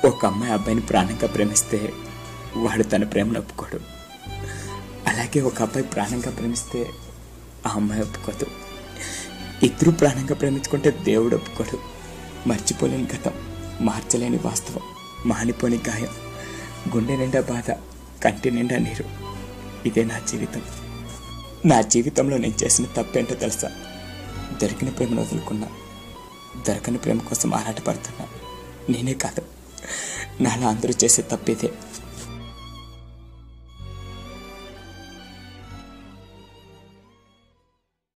ఒక అమ్మాయి అబ్బాయిని ప్రాణంగా ప్రేమిస్తే వాడు తన ప్రేమను ఒప్పుకోడు. అలాగే ఒక అబ్బాయి ప్రాణంగా ప్రేమిస్తే ఆ అమ్మాయి ఒప్పుకోదు. ఇద్దరు ప్రాణంగా ప్రేమించుకుంటే దేవుడు ఒప్పుకోడు. మర్చిపోలేని గతం, మార్చలేని వాస్తవం, మానిపోని గాయం, గుండె నిండా బాధ, కంటి నిండా నీరు. ఇదే నా జీవితం. నా జీవితంలో నేను చేసిన తప్పేంటో తెలుసా? దొరికిన ప్రేమను వదులుకున్నా. దొరకని ప్రేమ కోసం ఆరాటపడుతున్నా. నేనే కాదు, నాలో అందరూ చేసే తప్పిదే.